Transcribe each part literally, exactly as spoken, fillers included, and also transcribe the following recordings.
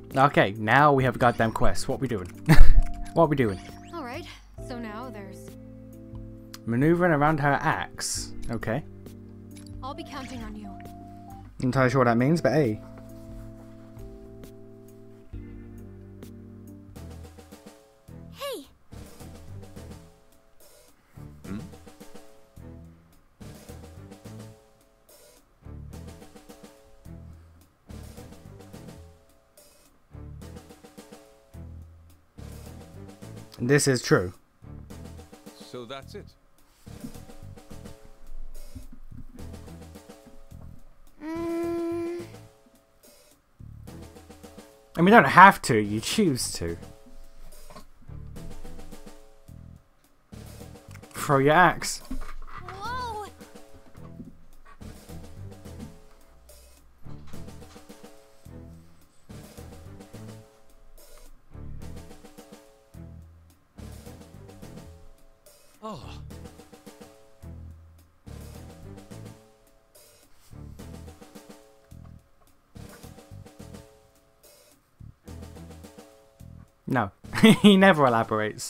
Okay, now we have a goddamn quest. What we doing? What we doing? Alright, so now there's... Maneuvering around her axe. Okay. I'll be counting on you. Not entirely sure what that means, but hey. Hey! Hmm? This is true. So that's it. Mm. I mean, you don't have to, you choose to. Throw your axe. Whoa! Oh. No, he never elaborates.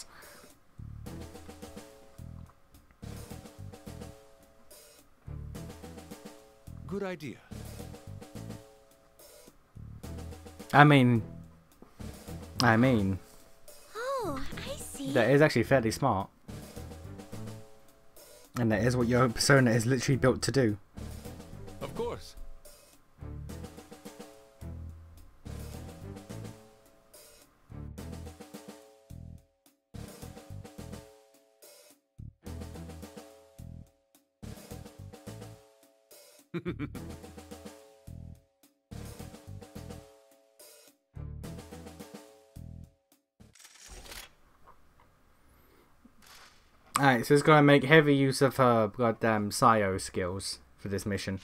Good idea. I mean, I mean, Oh, I see. that is actually fairly smart. And that is what your persona is literally built to do. Of course. Alright, so it's gonna make heavy use of her goddamn Scio skills for this mission.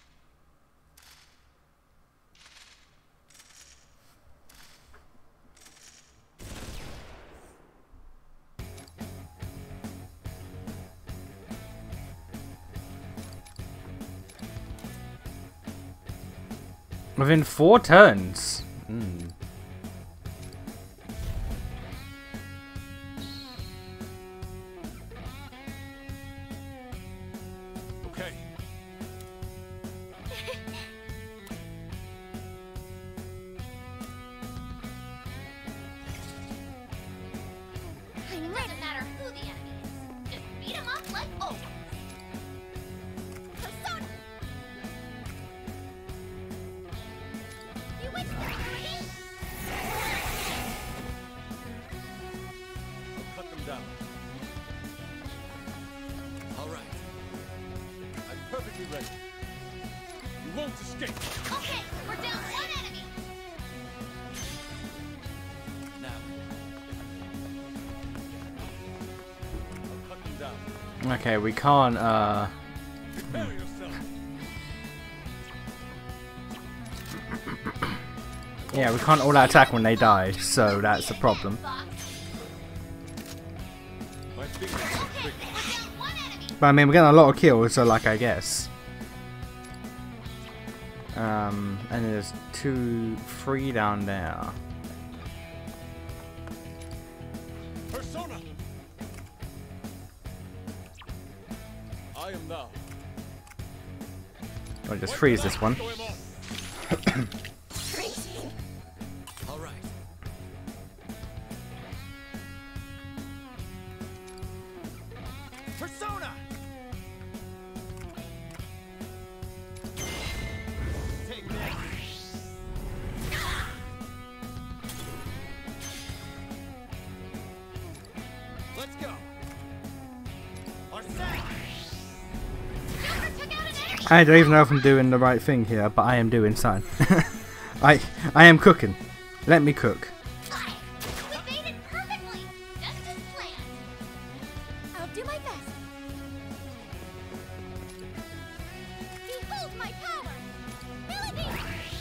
Within four turns. Mm. Okay. It doesn't matter who the enemy is. Just beat him up like always. Persona! You went three! I'll cut them down. All right. I'm perfectly ready. You won't escape. Okay, we're down one enemy. Now. I'll cut them down. Okay, we can't, uh... Prepare yourself. yeah, we can't all out attack when they die, so that's the problem. My fingers are Okay, quick. we're down one enemy. But I mean, we're getting a lot of kills, so like, I guess. Um, and there's two, three down there. Persona. I am thou. I'll just freeze this one. Crazy. All right. Persona. Take this. Let's go. Arsene. Joker took out an enemy. I don't even know if I'm doing the right thing here, but I am doing something. I I am cooking. Let me cook. We made it perfectly, just as planned. I'll do my best. Behold my power! Millipede!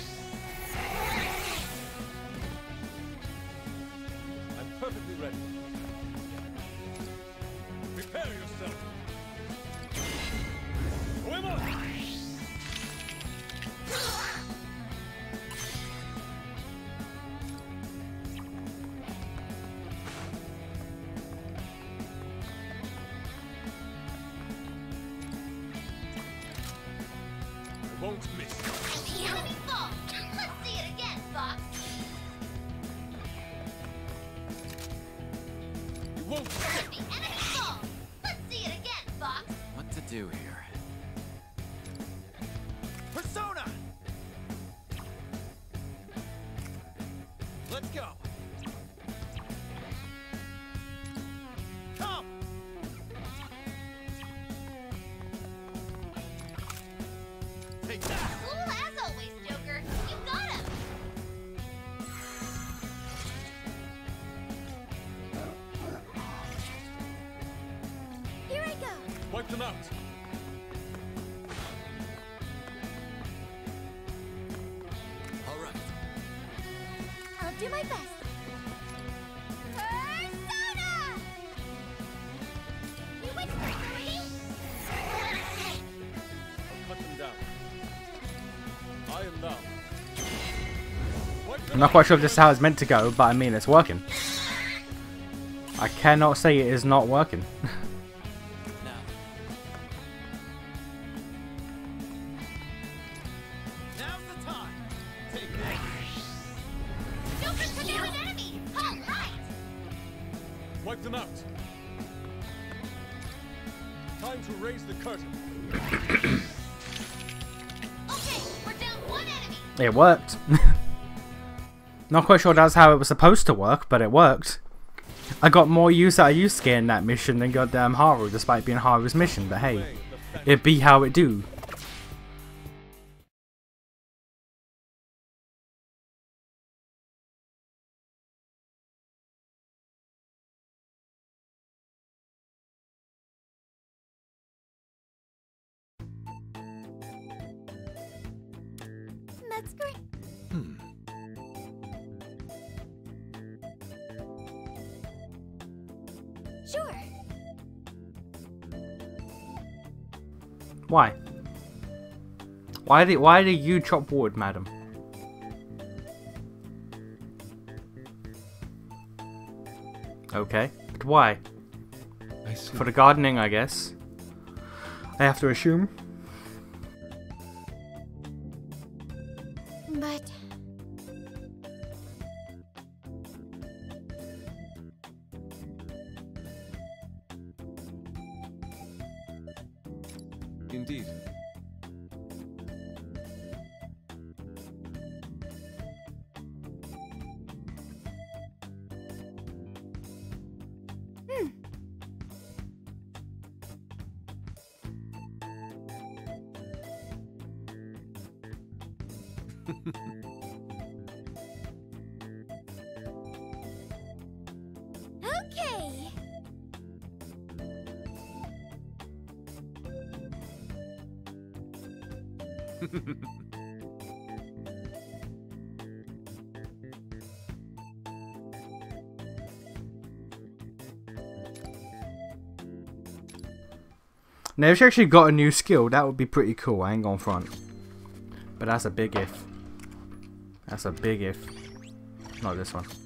I'm perfectly ready. Prepare yourself. Women! won't miss. The enemy falls. Let's see it again, Fox. You won't The enemy falls. Let's see it again, Fox. What to do here? Persona! Let's go. Come! Take that! Cool as always, Joker. You got him. Here I go. Wipe them out. All right. I'll do my best. Persona! You went for it, Cody. I'll cut them down. I am now. Wipe them I'm not quite sure if this is how it's meant to go, but I mean it's working. I cannot say it is not working. Now. Now's the time. Take this. Joker took out an enemy. All right. Wipe them out. Time to raise the curtain. Okay, we're down one enemy. It worked. Not quite sure that's how it was supposed to work, but it worked. I got more use out of Yusuke in that mission than goddamn Haru, despite being Haru's mission, but hey, it be how it do. That's great. Hmm. Sure. Why? Why do, why do you chop wood, madam? Okay, but why? I see. For the gardening, I guess. I have to assume. But Indeed. okay. Now, if she actually got a new skill, that would be pretty cool. I ain't gonna front. But that's a big if. That's a big if. Not this one.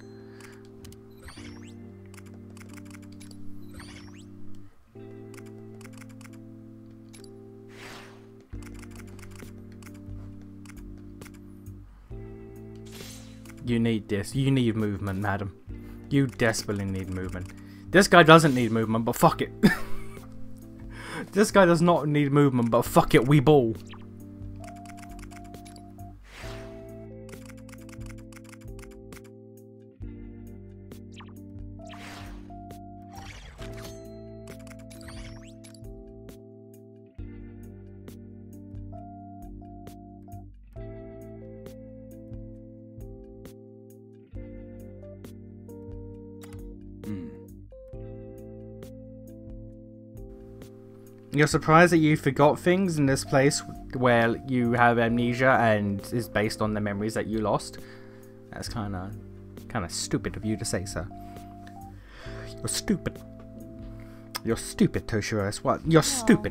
You need this. You need movement, madam. You desperately need movement. This guy doesn't need movement, but fuck it. This guy does not need movement, but fuck it, we ball. You're surprised that you forgot things in this place where you have amnesia and is based on the memories that you lost? That's kind of kind of stupid of you to say, sir. You're stupid. You're stupid, Toshiro. What? You're stupid.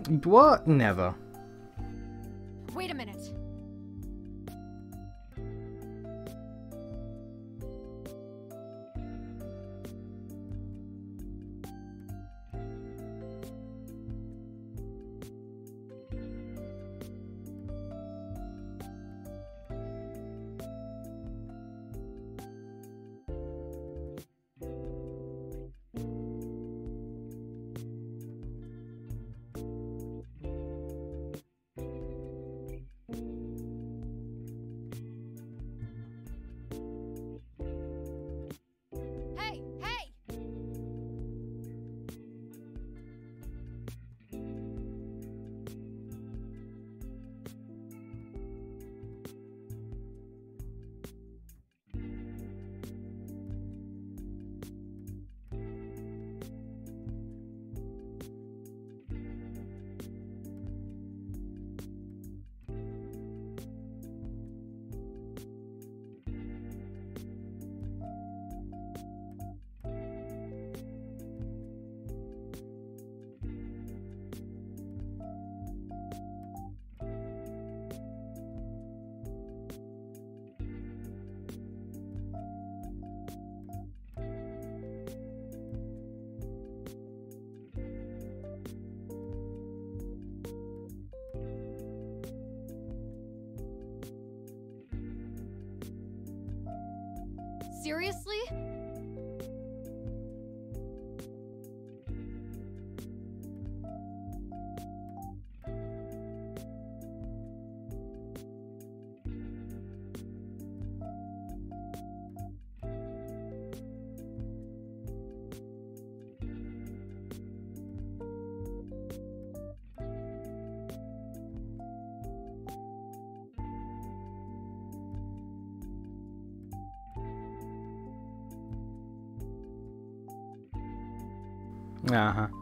What? Never. Wait a minute. Hey, hey! Seriously? Uh-huh.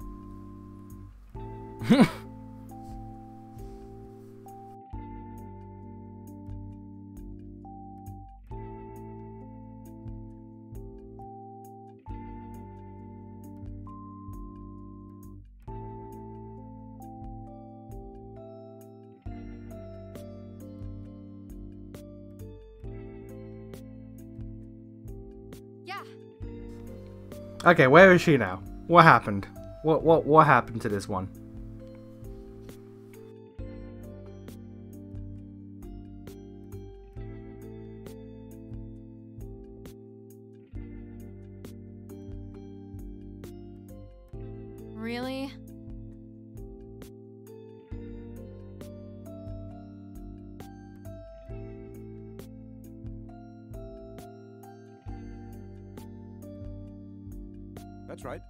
Yeah. Okay, where is she now? What happened? What what what happened to this one? Really? That's right.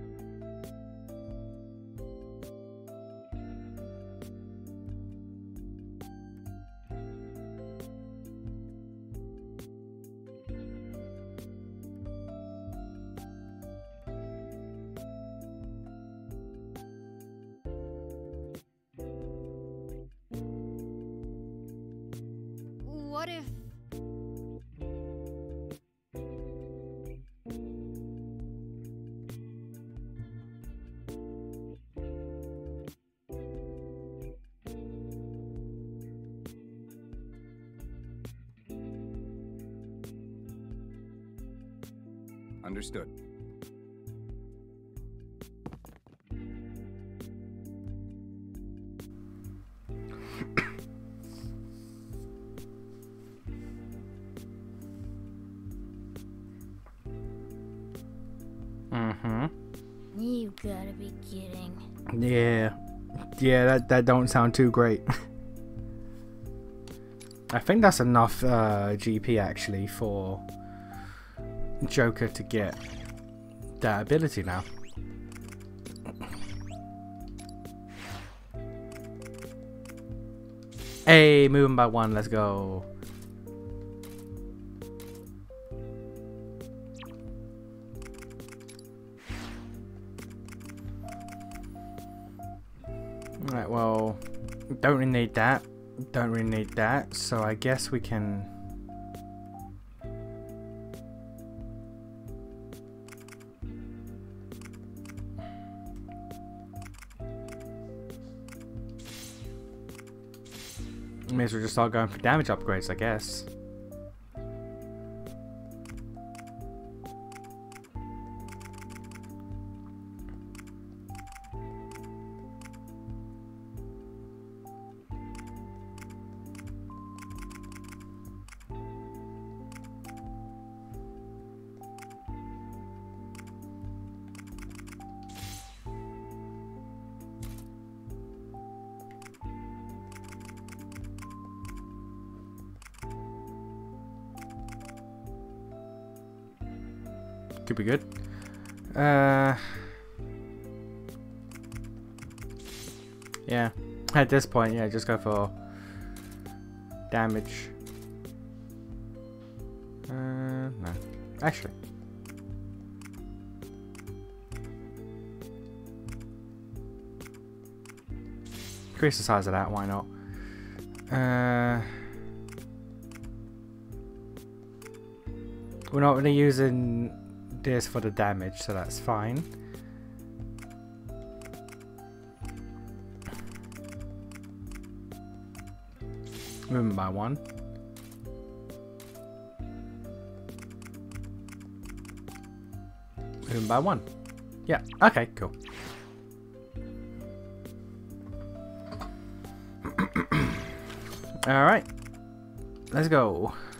What if... Understood. Mm-hmm. You gotta be kidding. Yeah. Yeah, that, that don't sound too great. I think that's enough uh, G P actually for Joker to get that ability now. Hey, moving by one, let's go. Alright, well, don't really need that. Don't really need that, so I guess we can... May as well just start going for damage upgrades, I guess. Could be good. Uh, yeah. At this point, yeah, just go for damage. Uh, no. Actually. Increase the size of that, why not? Uh, we're not really using this for the damage, so that's fine. Moving by one. Moving by one. Yeah, okay, cool. Alright. Let's go.